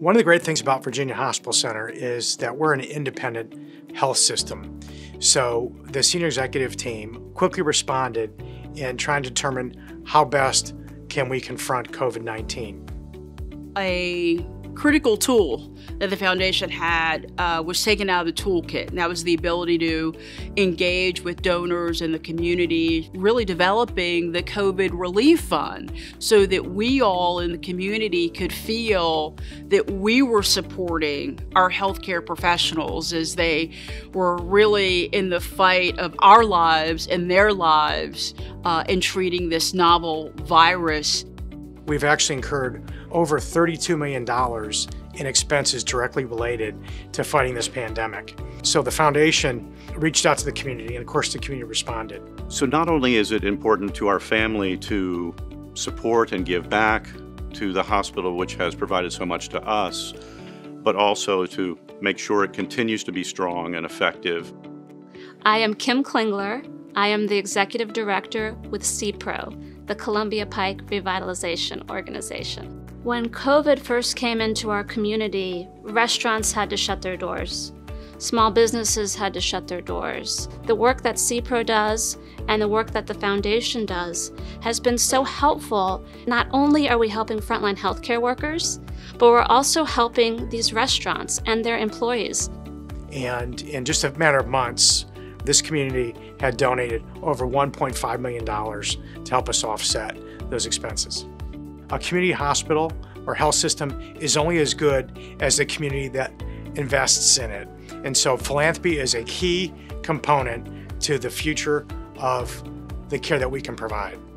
One of the great things about Virginia Hospital Center is that we're an independent health system. So the senior executive team quickly responded in trying to determine how best can we confront COVID-19. A critical tool that the foundation had was taken out of the toolkit, and that was the ability to engage with donors in the community, really developing the COVID Relief Fund so that we all in the community could feel that we were supporting our healthcare professionals as they were really in the fight of our lives and their lives in treating this novel virus. We've actually incurred over $32 million in expenses directly related to fighting this pandemic. So the foundation reached out to the community, and of course the community responded. So not only is it important to our family to support and give back to the hospital, which has provided so much to us, but also to make sure it continues to be strong and effective. I am Kim Klingler. I am the Executive Director with CPRO, the Columbia Pike Revitalization Organization. When COVID first came into our community, restaurants had to shut their doors. Small businesses had to shut their doors. The work that CPRO does and the work that the foundation does has been so helpful. Not only are we helping frontline healthcare workers, but we're also helping these restaurants and their employees. And in just a matter of months, this community had donated over $1.5 million to help us offset those expenses. A community hospital or health system is only as good as the community that invests in it. And so philanthropy is a key component to the future of the care that we can provide.